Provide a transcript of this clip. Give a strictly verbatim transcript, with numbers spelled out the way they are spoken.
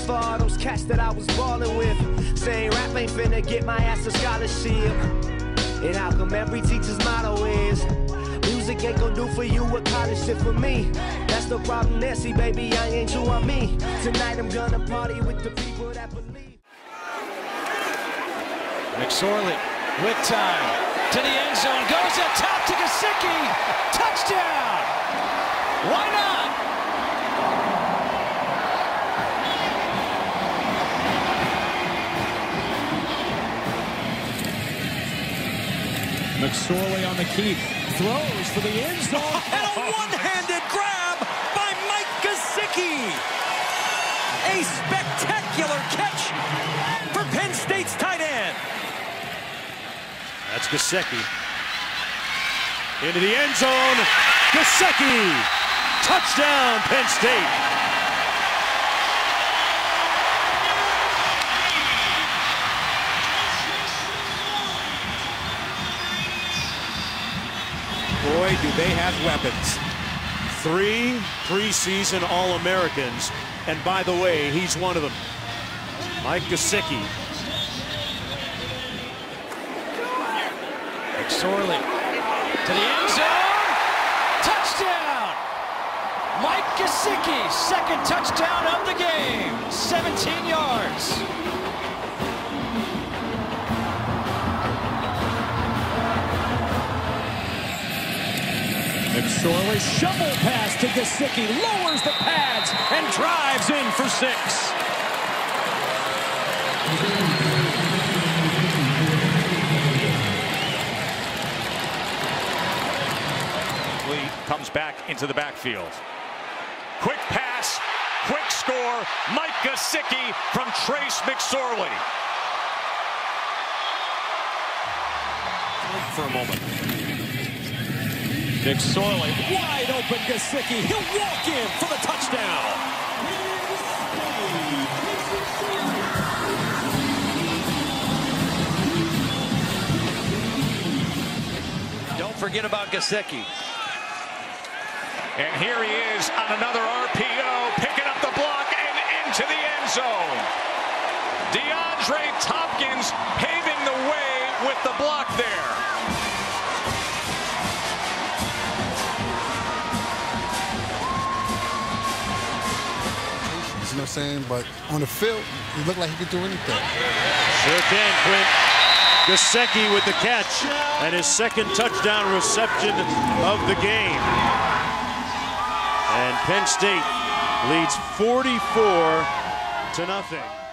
for all those cats that I was ballin' with. Saying rap ain't finna get my ass a scholarship. And how come every teacher's motto is music ain't gonna do for you what college did for me? That's the problem there, see baby, I ain't you on me. Tonight I'm gonna party with the people that believe. McSorley with time to the end zone, goes up top to Gesicki, touchdown! Why not? McSorley on the keep, throws for the end zone, and a one-handed grab by Mike Gesicki. A spectacular catch for Penn State's tight end. That's Gesicki. Into the end zone, Gesicki! Touchdown, Penn State! Boy, do they have weapons. Three preseason All-Americans, and by the way, he's one of them. Mike Gesicki. McSorley to the end zone, touchdown! Mike Gesicki, second touchdown of the game, seventeen yards. McSorley shovel pass to Gesicki, lowers the pads and drives in for six. Comes back into the backfield. Quick pass, quick score. Mike Gesicki from Trace McSorley. For a moment. McSorley, wide open Gesicki. He'll walk in for the touchdown. Don't forget about Gesicki. And here he is on another R P O, picking up the block and into the end zone. DeAndre Thompkins paving the way with the block there. You know what I'm saying? But on the field, he looked like he could do anything. Sure can, Quint. Gesicki with the catch and his second touchdown reception of the game. And Penn State leads forty-four to nothing.